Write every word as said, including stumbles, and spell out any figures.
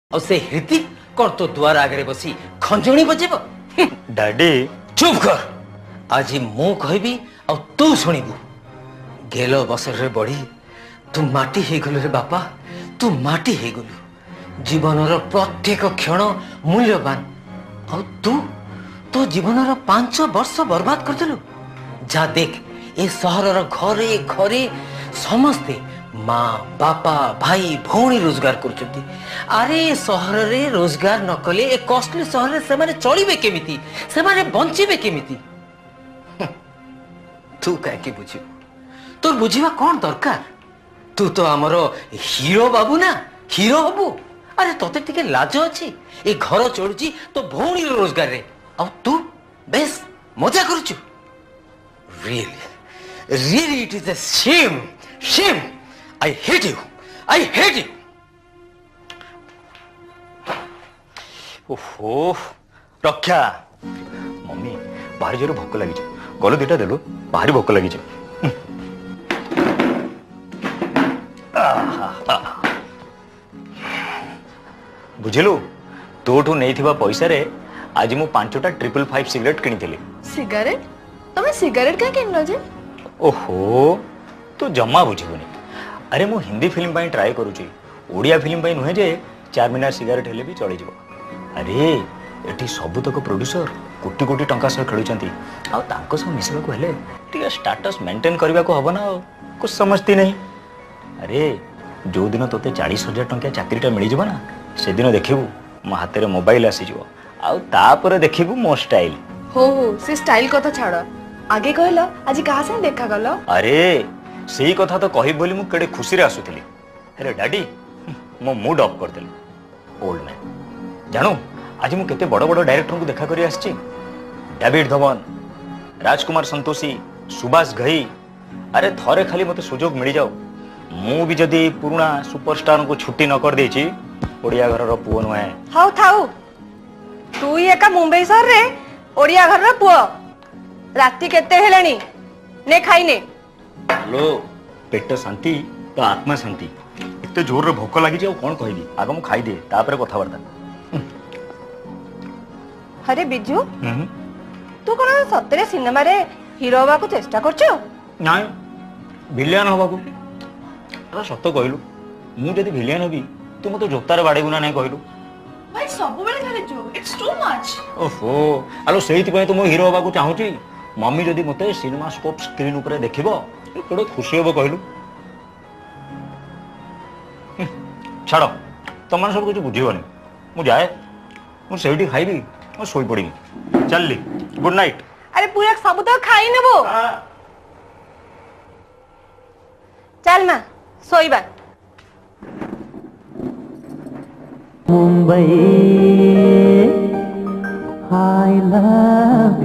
और से हृतिक कर तो द्वार आगे बसी खंजणी बजेब। डैडी चुप कर। आज मु कहबी आ तू शुणिबू। गेल बसर रे बड़ी तू माटी हे गलु रे बापा, तू माटी हे गलु। जीवनर प्रत्येक क्षण मूल्यवान। और तू तो जीवनर पांच वर्ष बर्बाद कर देलु। जा देख ए सहरर घरे घरे समस्ते माँ बापा भाई भौणी रोजगार करछंती। अरे सहर रे रोजगार न कले ए कॉस्टली सहर रे से माने चलिबे केमिति, से माने बंचिबे केमिति। तू काहे के बुझिबू? तोर बुझिबा कोन दरकार? तू तो हमरो हीरो बाबू ना, हीरो हबू। अरे तोते टिके लाज अछि? ए घर चोड़ुची तो भौणी रोजगार रे, आ तू बेस मजा करछु। Really, really it is a shame, shame. I hate you, I hate you. ओहो रक्षा मम्मी भारी जोर भोक लगी गलो दीटा देलु भारी भोक लगी बुझिलु तोठू नहीं थिबा पैसा रे आज मु पांचटा ट्रिपल फाइव सिगरेट किनी सिगरेट तमे सिगरेट क्या किनलो जे? ओहो तू जम्मा बुझिबुनी। अरे मु हिंदी फिल्म पाई ट्राई करूची, ओडिया फिल्म पाई नुहे जे चार मिनार सिगरेट हेले भी चली जिवो। अरे एठी सबु तक प्रोड्यूसर कोटी कोटी टंका सह खेलुचंती आ तांको सब मिसबा को हेले टिके स्टेटस मेंटेन करबा को हबो ना, कुछ समझती नहीं। अरे जो दिन तोते चालीस हजार टंका चाकरीटा मिली जिवो ना से दिन देखिबू मो हाथ रे मोबाइल आसी जिवो आ तापर देखिबू मो स्टाइल। हो हो से स्टाइल कथा छाड़, आगे कहलो आज कहा से देखा गलो? अरे सही कथा तो कहि बोली मु केडे खुशी रे आसुथली। अरे डैडी मो मूड ऑफ कर देली। ओल्ड मैन जानू आज मु केते बड़ बड़ डायरेक्टर को देखा करी आछी। डेविड धवन, राजकुमार संतोषी, सुभाष घई। अरे थरे खाली मते सुजोग मिल जाओ मु भी जदी पुराना सुपरस्टार को छुट्टी न कर देची ओडिया घर रो पुओ नुहे। हाउ थाउ तू ही एका मुंबई शहर रे ओडिया घर रो पुओ। राती केते हेलानी ने खाइने? हेलो पेट शांति तो आत्मा शांति। इतने जोर रे भोक लगी जाओ कौन कहबी आगे मु खाई दे तापर कथा वार्ता। अरे बिजू तू कोन सतरे सिनेमा रे हीरो होबा को चेष्टा करछो? नाय विलियन होबा को। अरे सत कहलु मु जदी विलियन होबी तू मते जोतार बाडेगु ना नहीं कहलु? भाई सब बेले खाली जोक, इट्स टू मच। ओहो आलो सेहिति पय तो मु हीरो होबा को चाहूची। मम्मी जदी मते सिनेमा स्कोप स्क्रीन ऊपर देखिबो केडे खुशी होबो कहलु? छाड़ तुम सब कुछ बुझीबनी मु जाए मु सेठी खाइबी मु सोई पड़िबी। चलली गुड नाइट। अरे पूरा सब तो खाई नेबो। चल मां सोईबा। Mumbai I love